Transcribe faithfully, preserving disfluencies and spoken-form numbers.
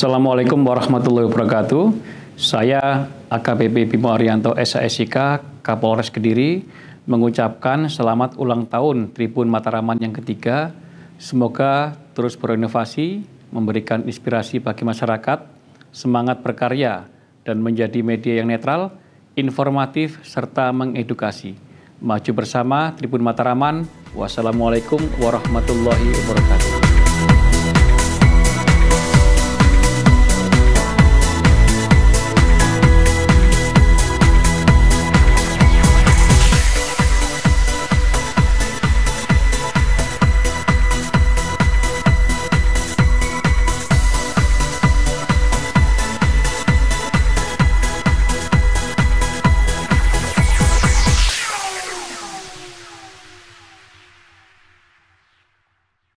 Assalamualaikum warahmatullahi wabarakatuh. Saya A K B P Bimo Ariyanto S A S I K Kapolres Kediri mengucapkan selamat ulang tahun Tribun Mataraman yang ketiga. Semoga terus berinovasi, memberikan inspirasi bagi masyarakat, semangat berkarya, dan menjadi media yang netral, informatif, serta mengedukasi. Maju bersama Tribun Mataraman. Wassalamualaikum warahmatullahi wabarakatuh.